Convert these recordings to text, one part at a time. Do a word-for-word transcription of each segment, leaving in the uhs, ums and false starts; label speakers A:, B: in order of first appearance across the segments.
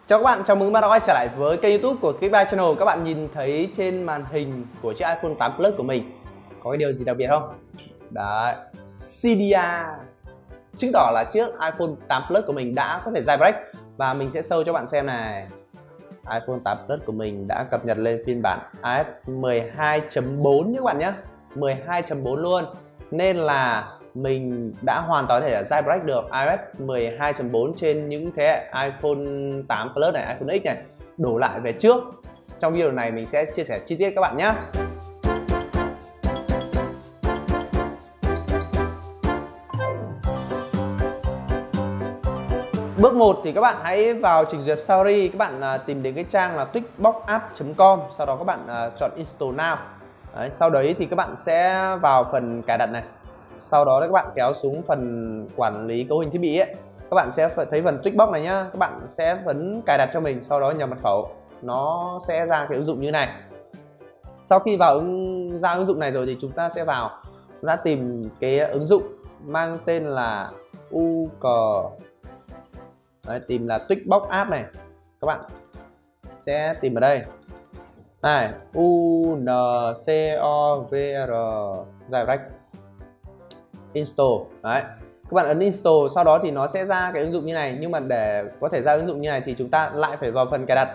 A: Chào các bạn, chào mừng các bạn đã quay trở lại với kênh YouTube của Clickbuy Channel. Các bạn nhìn thấy trên màn hình của chiếc iPhone tám Plus của mình có cái điều gì đặc biệt không? Đấy, xê đê a, chứng tỏ là chiếc iPhone tám Plus của mình đã có thể jailbreak. Và mình sẽ show cho bạn xem này, iPhone tám Plus của mình đã cập nhật lên phiên bản i ô ét mười hai chấm bốn nhé các bạn nhé, mười hai chấm bốn luôn. Nên là mình đã hoàn toàn có thể jailbreak được i ô ét mười hai chấm bốn trên những thế hệ iPhone tám Plus này, iPhone X này đổ lại về trước. Trong video này mình sẽ chia sẻ chi tiết các bạn nhé. Bước một thì các bạn hãy vào trình duyệt Safari, các bạn uh, tìm đến cái trang là twitchboxapp chấm com, sau đó các bạn uh, chọn Install Now. Đấy, sau đấy thì các bạn sẽ vào phần cài đặt này. Sau đó các bạn kéo xuống phần quản lý cấu hình thiết bị ấy. Các bạn sẽ thấy phần Twitchbox này nhá. Các bạn sẽ ấn cài đặt cho mình, sau đó nhập mật khẩu. Nó sẽ ra cái ứng dụng như này. Sau khi vào ứng, ra ứng dụng này rồi thì chúng ta sẽ vào đã tìm cái ứng dụng mang tên là u ca. Đấy, tìm là Twitchbox app này. Các bạn sẽ tìm ở đây. Này, u en xê o vê rờ jailbreak. Install. Đấy, các bạn ấn install, sau đó thì nó sẽ ra cái ứng dụng như này. Nhưng mà để có thể ra ứng dụng như này thì chúng ta lại phải vào phần cài đặt.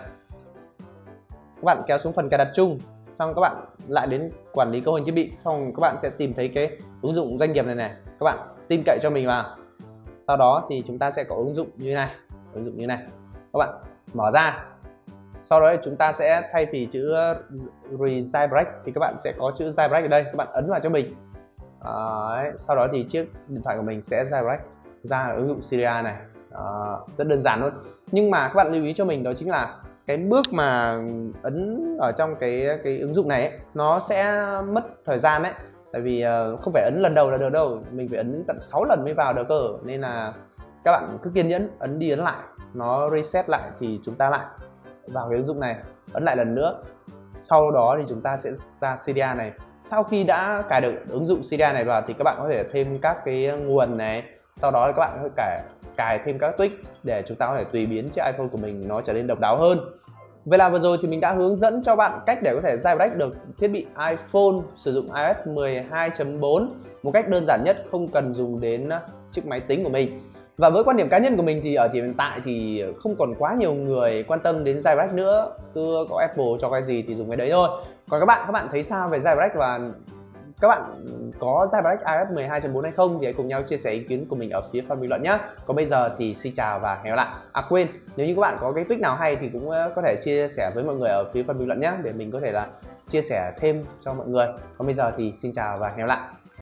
A: Các bạn kéo xuống phần cài đặt chung, xong các bạn lại đến quản lý cấu hình thiết bị, xong các bạn sẽ tìm thấy cái ứng dụng doanh nghiệp này này. Các bạn tin cậy cho mình vào. Sau đó thì chúng ta sẽ có ứng dụng như này, ứng dụng như này. Các bạn mở ra. Sau đó chúng ta sẽ thay vì chữ re-jailbreak thì các bạn sẽ có chữ jailbreak ở đây, các bạn ấn vào cho mình. Đấy, sau đó thì chiếc điện thoại của mình sẽ jailbreak ra ứng dụng xê đê a này. Đó, rất đơn giản luôn. Nhưng mà các bạn lưu ý cho mình đó chính là cái bước mà ấn ở trong cái cái ứng dụng này ấy, nó sẽ mất thời gian đấy. Tại vì uh, không phải ấn lần đầu là được đâu, mình phải ấn tận sáu lần mới vào được cơ. Nên là các bạn cứ kiên nhẫn ấn đi ấn lại, nó reset lại thì chúng ta lại vào cái ứng dụng này, ấn lại lần nữa. Sau đó thì chúng ta sẽ ra xê đê a này. Sau khi đã cài được ứng dụng xê đê a này vào thì các bạn có thể thêm các cái nguồn này. Sau đó các bạn có thể cài, cài thêm các tweak để chúng ta có thể tùy biến chiếc iPhone của mình nó trở nên độc đáo hơn. Vậy là vừa rồi thì mình đã hướng dẫn cho bạn cách để có thể jailbreak được thiết bị iPhone sử dụng i ô ét mười hai chấm bốn một cách đơn giản nhất, không cần dùng đến chiếc máy tính của mình. Và với quan điểm cá nhân của mình thì ở thời điểm hiện tại thì không còn quá nhiều người quan tâm đến jailbreak nữa, cứ có Apple cho cái gì thì dùng cái đấy thôi. Còn các bạn, các bạn thấy sao về jailbreak và các bạn có jailbreak i ô ét mười hai chấm bốn hay không thì hãy cùng nhau chia sẻ ý kiến của mình ở phía phần bình luận nhé. Còn bây giờ thì xin chào và hẹn gặp lại. À quên, nếu như các bạn có cái tweak nào hay thì cũng có thể chia sẻ với mọi người ở phía phần bình luận nhé, để mình có thể là chia sẻ thêm cho mọi người. Còn bây giờ thì xin chào và hẹn gặp lại.